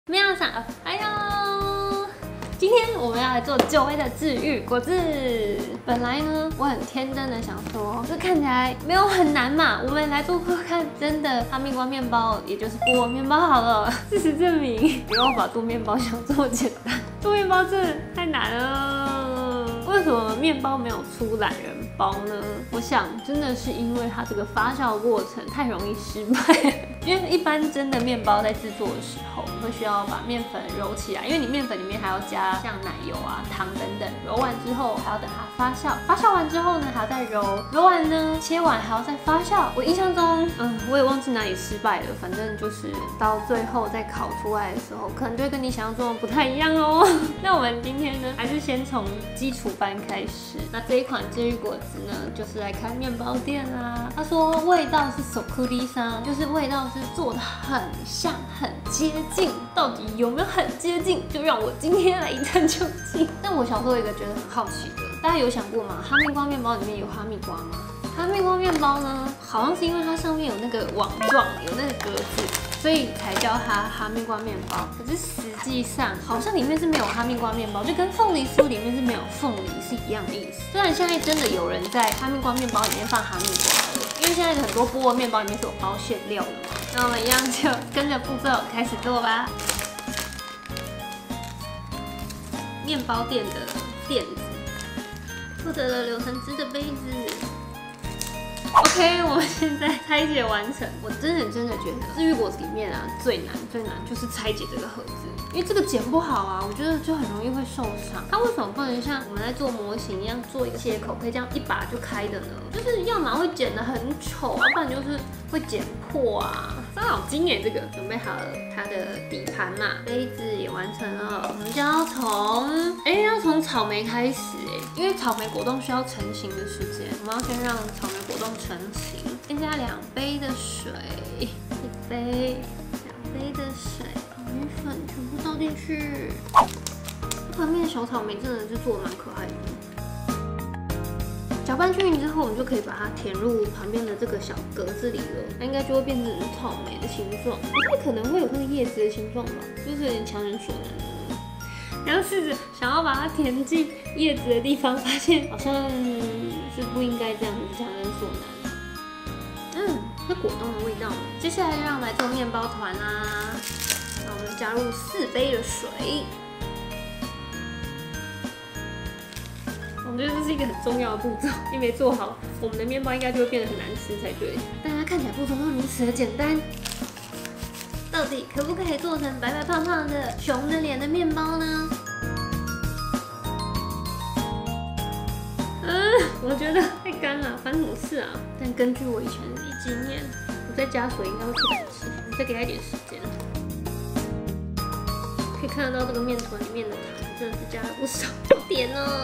喵桑，哎呦！今天我们要来做久违的治愈果汁。本来呢，我很天真的想说，这看起来没有很难嘛，我们来做做看。真的，哈密瓜面包，也就是菠萝面包好了。事实证明，不要把做面包想这么简单，做面包真的太难了。为什么面包没有出懒人包呢？我想真的是因为它这个发酵过程太容易失败。因为一般真的面包在制作的时候，会需要把面粉揉起来，因为你面粉里面还要加像奶油啊、糖等等，揉完之后还要等它发酵，发酵完之后呢还要再揉，揉完呢切完还要再发酵。我印象中，我也忘记哪里失败了，反正就是到最后再烤出来的时候，可能就会跟你想象中的不太一样哦。那我们今天呢，还是先从基础班开始。那这一款治愈果汁呢，就是来看面包店啦。他说味道是手库迪桑，就是味道是做的很像、很接近，到底有没有很接近？就让我今天来一探究竟。但我小时候有一个觉得很好奇的，大家有想过吗？哈密瓜面包里面有哈密瓜吗？哈密瓜面包呢，好像是因为它上面有那个网状，有那个格子，所以才叫它哈密瓜面包。可是实际上好像里面是没有哈密瓜面包，就跟凤梨酥里面是没有凤梨是一样的意思。虽然现在真的有人在哈密瓜面包里面放哈密瓜了，因为现在很多菠萝面包里面是有包馅料的嘛。那我们一样就跟着步骤开始做吧。面包店的垫子，获得了柳橙汁的杯子。OK， 我们现在拆解完成。我真的觉得治愈果子里面啊，最难就是拆解这个盒子，因为这个剪不好啊，我觉得就很容易会受伤。它为什么不能像我们在做模型一样做一个切口，可以这样一把就开的呢？就是要么会剪得很丑，要不然就是会剪破啊。伤脑筋耶！这个准备好了它的底盘嘛，杯子也完成了。我们就要从草莓开始因为草莓果冻需要成型的时间，我们要先让草莓果冻成型。先加2杯的水，1杯，2杯的水，草莓粉全部倒进去。旁边的小草莓真的是做得蛮可爱的。搅拌均匀之后，我们就可以把它填入旁边的这个小格子里了，它应该就会变成草莓的形状，不太可能会有那个叶子的形状吧，就是有点强人所难的。然后试着想要把它填进叶子的地方，发现好像是不应该这样子，强人所难。是果冻的味道。接下来就让我们来做面包团啦。那我们加入4杯的水。我觉得这是一个很重要的步骤，因为没做好，我们的面包应该就会变得很难吃才对。但它看起来步骤都如此的简单，到底可不可以做成白白胖胖的熊的脸的面包呢？我觉得太干了，发生什么事啊？但根据我以前的经验，我再加水应该会出难吃。你再给它一点时间。可以看得到这个面团里面的糖真的是加了不少，好甜哦。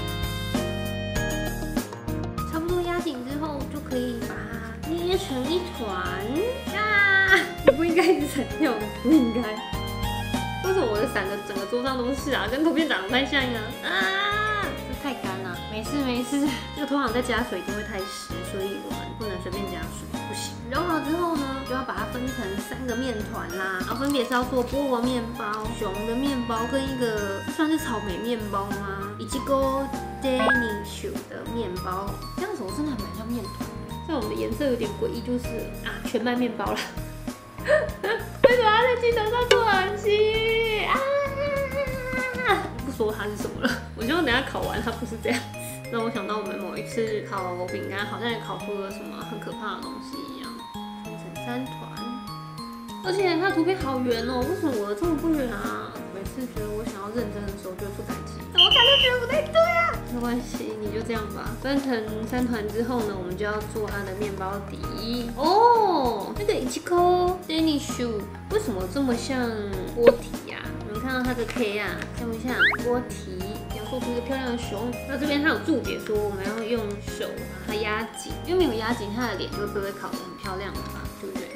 差不多压紧之后，就可以把它捏成一团啊！你不应该一直闪掉的，不应该。为什么我的伞的整个桌上都是啊？跟图片长得不太像啊！这太干了。没事，这个通常再加水一定会太湿，所以我们不能随便加水，不行。揉好之后呢，就要把它分成3个面团啦，然后分别是要做菠萝面包、熊的面包跟一个算是草莓面包吗？以及个 Danish 的面包，这样子我真的还蛮像面团。虽然我们的颜色有点诡异，就是全麦面包啦。为什么要在镜头上做耳机啊？不说它是什么了，我希望等下烤完它不是这样。让我想到我们某一次烤饼干，好像也烤出了什么很可怕的东西一样，分成3团，而且它的图片好圆哦，为什么我的这么不圆啊？每次觉得我想要认真的时候就会出改机，怎么看都觉得不太对啊。没关系，你就这样吧。分成3团之后呢，我们就要做它的面包底。那个Ichiko Danish 为什么这么像锅体呀？你们看到它的 K 啊，像不像锅体？做出一个漂亮的熊。那这边它有注解说，我们要用手把它压紧，因为没有压紧，它的脸就不会烤得很漂亮的嘛，对不对？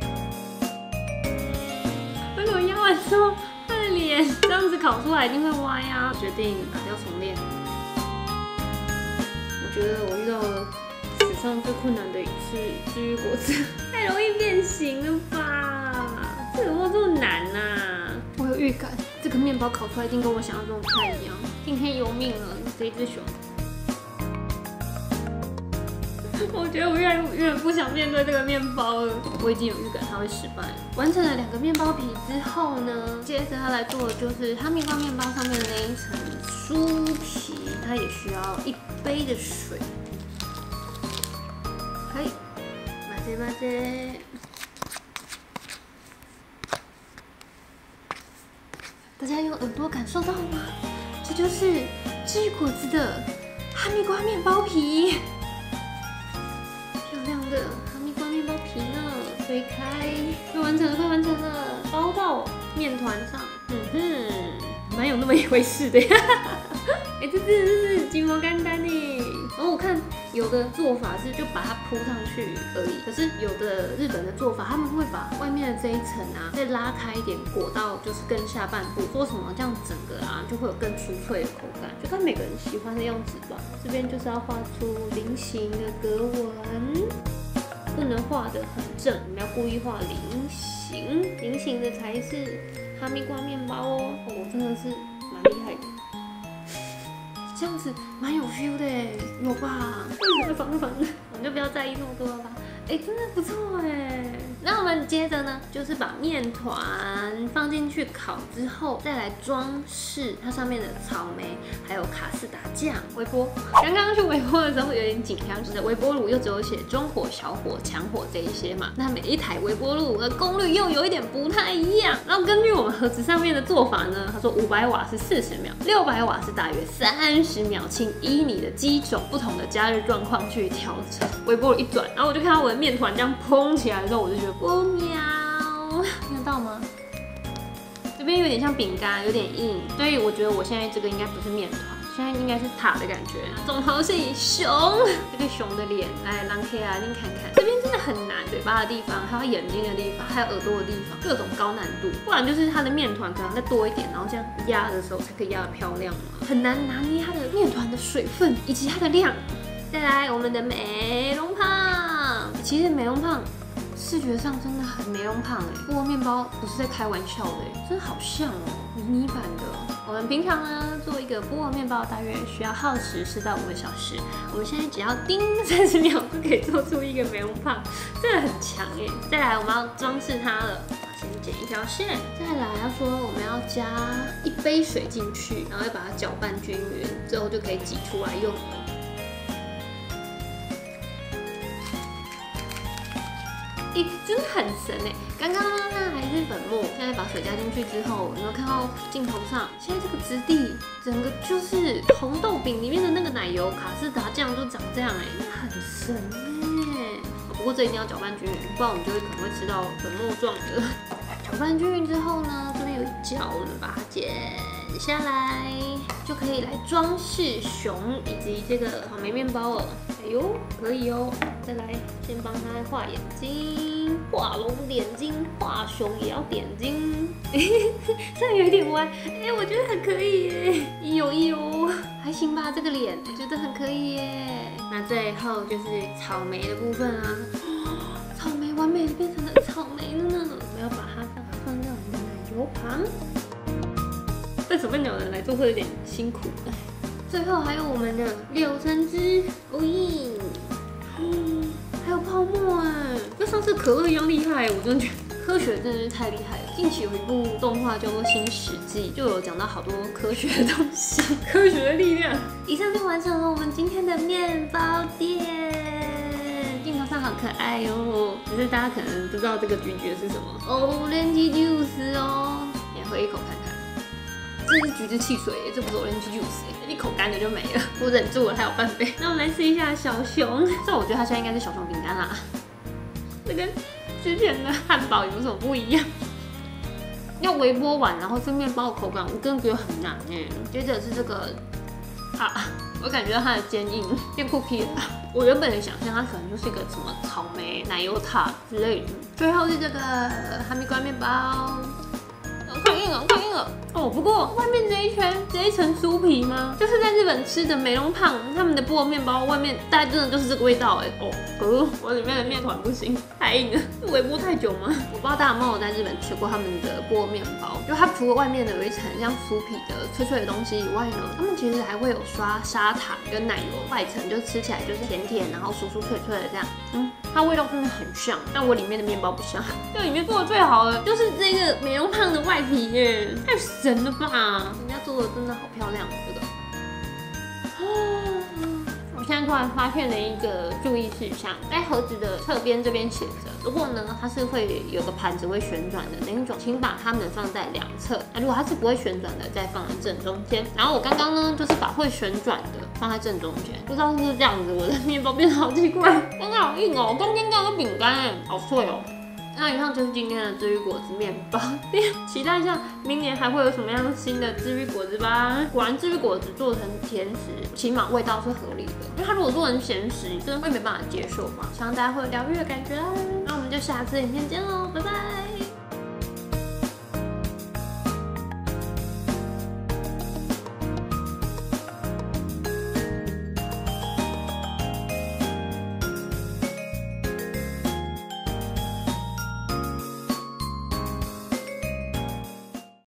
如果压完之后，它的脸这样子烤出来一定会歪啊！决定打掉重练。我觉得我遇到了史上最困难的一次治愈果汁，太容易变形了吧？这怎么这么难啊？ 预感，这个面包烤出来一定跟我想象中不太一样。听天由命了，这一只熊。我觉得我越来越不想面对这个面包了，我已经有预感它会失败。完成了2个面包皮之后呢，接着他来做的就是哈密瓜面包上面的那一层酥皮，它也需要1杯的水。嘿，混ぜ。大家用耳朵感受到吗？这就是治愈果子的哈密瓜面包皮。漂亮的哈密瓜面包皮呢，推开，快完成了，快完成了，包到面团上。蛮有那么一回事的。哎，这真的是鸡毛干单呢。然后我看有的做法是就把它铺上去而已，可是有的日本的做法，他们会把外面的这一层啊再拉开一点，裹到就是跟下半部，说什么这样整个啊就会有更酥脆的口感，就看每个人喜欢的样子吧。这边就是要画出菱形的格纹，不能画得很正，你们要故意画菱形，菱形的才是哈密瓜面包哦。我真的是蛮厉害的。这样子蛮有 feel 的哎，有吧？为什么防的？我们就不要在意那么多了吧。哎，真的不错哎。那我们接着呢，就是把面团放进去烤之后，再来装饰它上面的草莓，还有卡士达酱。微波，刚刚去微波的时候有点紧张，就是微波炉又只有写中火、小火、强火这一些嘛。那每一台微波炉的功率又有一点不太一样。然后根据我们盒子上面的做法呢，他说500瓦是40秒，600瓦是大约30秒，请依你的机种不同的加热状况去调整。微波炉一转，然后我就看到我的面团这样蓬起来的时候，我就觉得不喵，听得到吗？这边有点像饼干，有点硬，所以我觉得我现在这个应该不是面团，现在应该是塔的感觉。总头是以熊，这个熊的脸，来狼 K 啊，你看看，这边真的很难，嘴巴的地方，还有眼睛的地方，还有耳朵的地方，各种高难度。不然就是它的面团可能再多一点，然后这样压的时候才可以压得漂亮嘛。很难拿捏它的面团的水分以及它的量。再来我们的美容胖，其实美容胖视觉上真的很美容胖哎，菠萝面包不是在开玩笑的哎，真的好像哦，迷你版的。我们平常呢做一个菠萝面包，大约需要耗时4到5个小时，我们现在只要叮30秒就可以做出一个美容胖，真的很强哎。再来我们要装饰它了。先剪一条线，再来要说我们要加1杯水进去，然后要把它搅拌均匀，之后就可以挤出来用了。欸，真的很神哎！刚刚那还是粉末，现在把水加进去之后，有没有看到镜头上？现在这个质地，整个就是红豆饼里面的那个奶油卡士达酱就长这样哎，那很神哎！不过这一定要搅拌均匀，不然我们就会可能会吃到粉末状的。搅拌均匀之后呢，这边有一角，我们把它剪下来，就可以来装饰熊以及这个草莓面包了。哎呦，可以哦！再来，先帮它画眼睛，画龙点睛，画熊也要点睛。这样有一点歪，哎，我觉得很可以耶。有，还行吧，这个脸我觉得很可以耶。那最后就是草莓的部分啊，草莓完美的变成了草莓了呢。我们要把它放在我们的奶油旁。为什么有人来做会有点辛苦？最后还有我们的柳橙汁，还有泡沫哎，跟上次可乐一样厉害，我真的觉得科学真的是太厉害了。近期有一部动画叫做《新史记》，就有讲到好多科学的东西，科学的力量。以上就完成了我们今天的面包店。镜头上好可爱哦，只是大家可能不知道这个橘橘是什么，Orange Juice 哦，也喝一口看看。这是橘子汽水耶，这不是 Orange Juice 耶，一口干的就没了，我忍住了，还有半杯。那我们来试一下小熊，这我觉得它现在应该是小熊饼干啦，这跟之前的汉堡有什么不一样？要微波完，然后是面包的口感，我真的觉得很难耶。接着是这个我感觉到它的坚硬，变 cookie 了。我原本的想象它可能就是一个什么草莓奶油塔之类的。最后是这个哈密瓜面包。快硬了哦！不过外面这一层酥皮吗？就是在日本吃的美容胖他们的菠萝面包外面大概真的就是这个味道哎哦，可是我里面的面团不行。 太硬了，是微波太久吗？我不知道大家有没有在日本吃过他们的菠萝面包，就它除了外面的有一层像酥皮的脆脆的东西以外呢，他们其实还会有刷砂糖跟奶油，外层就吃起来就是甜甜，然后酥酥脆脆的这样。它味道真的很像，但我里面的面包不像。这里面做的最好的就是这个美容胖的外皮耶，太神了吧！人家做的真的好漂亮，这个。我现在突然发现了一个注意事项，在盒子的侧边这边写着，如果呢它是会有个盘子会旋转的那一种，请把它们放在两侧。如果它是不会旋转的，再放在正中间。然后我刚刚呢就是把会旋转的放在正中间，不知道是不是这样子，我的面包变得好奇怪，刚刚好硬哦，跟刚刚的饼干哎，好脆哦。那以上就是今天的治愈果子面包，期待一下明年还会有什么样新的治愈果子吧。果然治愈果子做成甜食，起码味道是合理的，因为它如果做成咸食，真的会没办法接受吧。希望大家会有疗愈的感觉啦。那我们就下次影片见喽，拜拜。